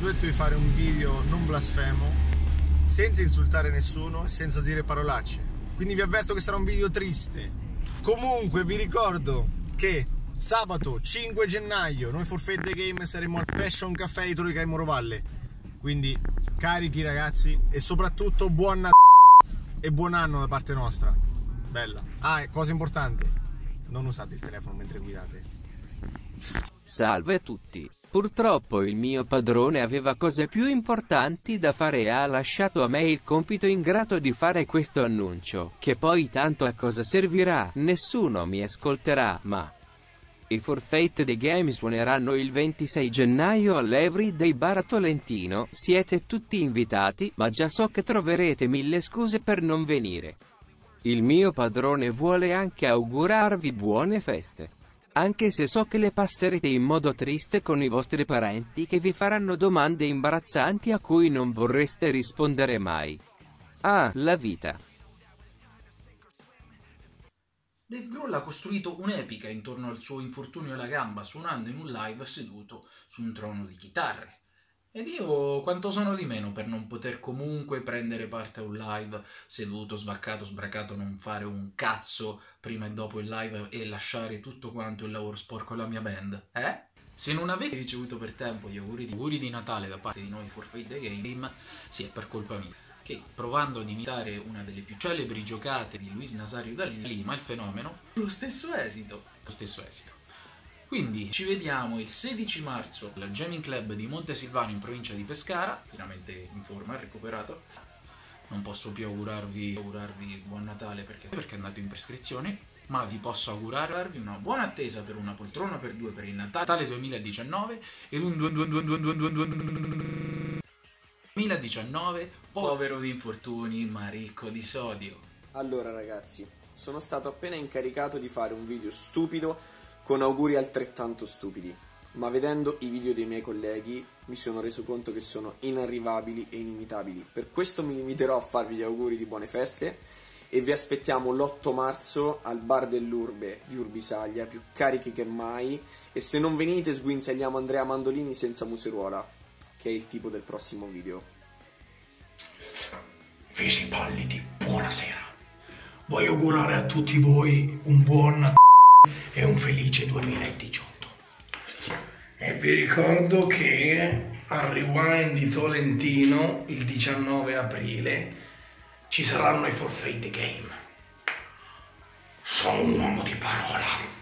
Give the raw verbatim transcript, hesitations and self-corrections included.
ho detto di fare un video non blasfemo, senza insultare nessuno e senza dire parolacce. Quindi vi avverto che sarà un video triste. Comunque vi ricordo che sabato cinque gennaio noi Forfait The Game saremo al Passion Café di Torre Morovalle. Quindi carichi ragazzi e soprattutto buon Natale e buon anno da parte nostra. Bella. Ah, e cosa importante, non usate il telefono mentre guidate. Salve a tutti. Purtroppo il mio padrone aveva cose più importanti da fare e ha lasciato a me il compito ingrato di fare questo annuncio, che poi tanto a cosa servirà, nessuno mi ascolterà, ma i Forfait The Game suoneranno il ventisei gennaio all'Everyday Bar a Tolentino, siete tutti invitati, ma già so che troverete mille scuse per non venire. Il mio padrone vuole anche augurarvi buone feste. Anche se so che le passerete in modo triste con i vostri parenti che vi faranno domande imbarazzanti a cui non vorreste rispondere mai. Ah, la vita. Dave Grohl ha costruito un'epica intorno al suo infortunio alla gamba, suonando in un live seduto su un trono di chitarre. Ed io quanto sono di meno per non poter comunque prendere parte a un live seduto, svaccato, sbracato, non fare un cazzo prima e dopo il live e lasciare tutto quanto il lavoro sporco alla mia band, eh? Se non avete ricevuto per tempo gli auguri di, auguri di Natale da parte di noi Forfait The Game, sì, è per colpa mia, che provando ad imitare una delle più celebri giocate di Luis Nazario da Lima, il fenomeno, lo stesso esito, lo stesso esito. Quindi ci vediamo il sedici marzo al Jamming Club di Montesilvano in provincia di Pescara, finalmente in forma, recuperato. Non posso più augurarvi, augurarvi buon Natale perché, perché è andato in prescrizione, ma vi posso augurarvi una buona attesa per una poltrona per due per il Natale duemiladiciannove ed un duemiladiciannove povero di infortuni ma ricco di sodio. Allora ragazzi, sono stato appena incaricato di fare un video stupido con auguri altrettanto stupidi, ma vedendo i video dei miei colleghi mi sono reso conto che sono inarrivabili e inimitabili. Per questo mi limiterò a farvi gli auguri di buone feste e vi aspettiamo l'otto marzo al Bar dell'Urbe di Urbisaglia, più carichi che mai, e se non venite sguinzagliamo Andrea Mandolini senza museruola, che è il tipo del prossimo video. Fisi pallidi, buonasera. Voglio augurare a tutti voi un buon e un felice duemiladiciotto. E vi ricordo che al Rewind di Tolentino il diciannove aprile ci saranno i Forfait The Game. Sono un uomo di parola.